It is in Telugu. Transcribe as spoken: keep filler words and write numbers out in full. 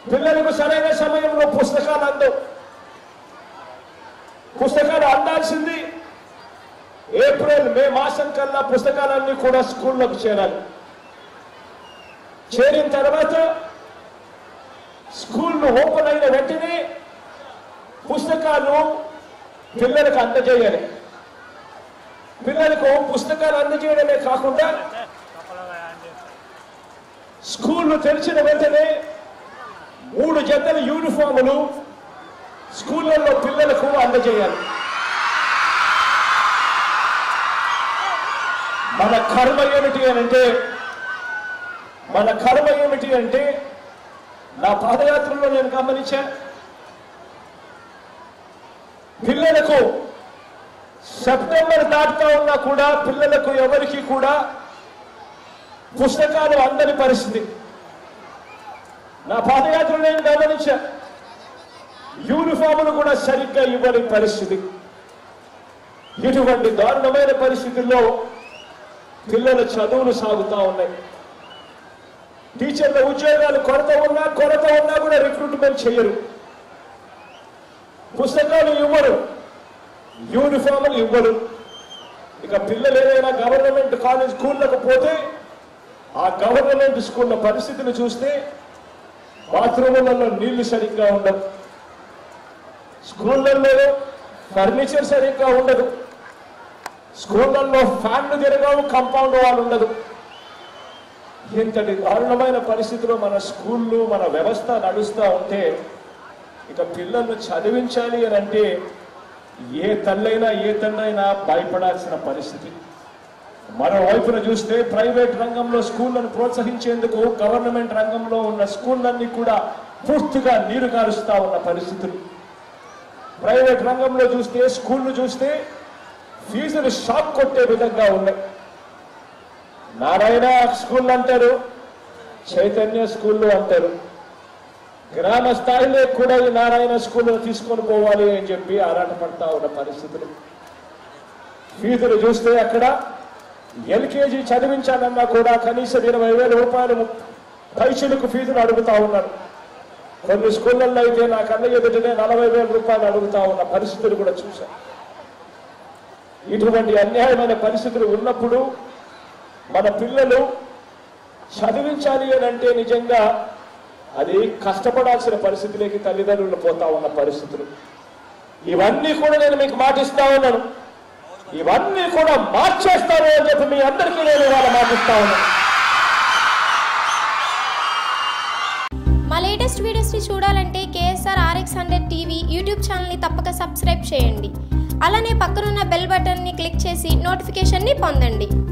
పిల్లలకు సరైన సమయంలో పుస్తకాలు అందవు. పుస్తకాలు అందాల్సింది ఏప్రిల్ మే మాసం కల్లా పుస్తకాలన్నీ కూడా స్కూల్లోకి చేరాలి. చేరిన తర్వాత స్కూళ్ళు ఓపెన్ అయిన వెంటనే పుస్తకాలు పిల్లలకు అందజేయాలి. పిల్లలకు పుస్తకాలు అందజేయడమే కాకుండా స్కూళ్ళు తెరిచిన వెంటనే మూడు జతల యూనిఫాములు స్కూళ్ళల్లో పిల్లలకు అందజేయాలి. మన కర్మ ఏమిటి అంటే మన కర్మ ఏమిటి అంటే నా పాదయాత్రలో నేను గమనించా, పిల్లలకు సెప్టెంబర్ దాటుతా ఉన్నా కూడా పిల్లలకు ఎవరికి కూడా పుస్తకాలు అందని పరిస్థితి. నా పాదయాత్రలో నేను గమనించా, యూనిఫాములు కూడా సరిగ్గా ఇవ్వని పరిస్థితి. ఇటువంటి దారుణమైన పరిస్థితుల్లో పిల్లల చదువులు సాగుతూ ఉన్నాయి. టీచర్ల ఉద్యోగాలు కొరత ఉన్నా కొరత ఉన్నా కూడా రిక్రూట్మెంట్ చేయరు, పుస్తకాలు ఇవ్వరు, యూనిఫాములు ఇవ్వరు. ఇక పిల్లలు ఏదైనా గవర్నమెంట్ కాలేజ్ స్కూళ్ళకు పోతే ఆ గవర్నమెంట్ స్కూళ్ళ పరిస్థితిని చూస్తే బాత్రూములలో నీళ్లు సరిగ్గా ఉండవు, స్కూళ్ళల్లో ఫర్నిచర్ సరిగ్గా ఉండదు, స్కూళ్ళల్లో ఫ్యాన్లు తిరగవు, కాంపౌండ్ వాల్ ఉండదు. ఇంతటి దారుణమైన పరిస్థితిలో మన స్కూళ్ళు మన వ్యవస్థ నడుస్తూ ఉంటే ఇక పిల్లలను చదివించాలి అని అంటే ఏ తల్లైనా ఏ తండ్రైనా భయపడాల్సిన పరిస్థితి. మరోవైపున చూస్తే ప్రైవేట్ రంగంలో స్కూళ్లను ప్రోత్సహించేందుకు గవర్నమెంట్ రంగంలో ఉన్న స్కూళ్ళన్నీ కూడా పూర్తిగా నీరు కారుస్తా ఉన్న పరిస్థితులు. ప్రైవేట్ రంగంలో చూస్తే స్కూళ్ళు చూస్తే ఫీజులు షాక్ కొట్టే విధంగా ఉన్నాయి. నారాయణ స్కూల్ అంటారు, చైతన్య స్కూళ్ళు అంటారు. గ్రామ స్థాయిలో కూడా ఈ నారాయణ స్కూల్లో తీసుకొని పోవాలి అని చెప్పి ఆరాటపడతా ఉన్న పరిస్థితులు. ఫీజులు చూస్తే అక్కడ ఎల్కేజీ చదివించాలన్నా కూడా కనీసం ఇరవై వేల రూపాయలు పైసలకు ఫీజులు అడుగుతా ఉన్నారు. కొన్ని స్కూళ్ళల్లో అయితే నా కళ్ళ ఎదుటనే నలభై వేల రూపాయలు అడుగుతా ఉన్న పరిస్థితులు కూడా చూశాను. ఇటువంటి అన్యాయమైన పరిస్థితులు ఉన్నప్పుడు మన పిల్లలు చదివించాలి అని అంటే నిజంగా అది కష్టపడాల్సిన పరిస్థితిలోకి తల్లిదండ్రులు పోతా ఉన్న పరిస్థితులు. ఇవన్నీ కూడా నేను మీకు మాటిస్తా ఉన్నాను, ఇవన్నీ కూడా మార్చేస్తాను అని చెప్పి మీ అందరికీ నేను ఇవాళ మాటిస్తా ఉన్నాను. మా లేటెస్ట్ వీడియోస్ని చూడాలంటే KSR RX hundred TV YouTube ఛానల్ని తప్పక సబ్స్క్రైబ్ చేయండి. అలానే పక్కనున్న బెల్ బటన్ని క్లిక్ చేసి నోటిఫికేషన్ని పొందండి.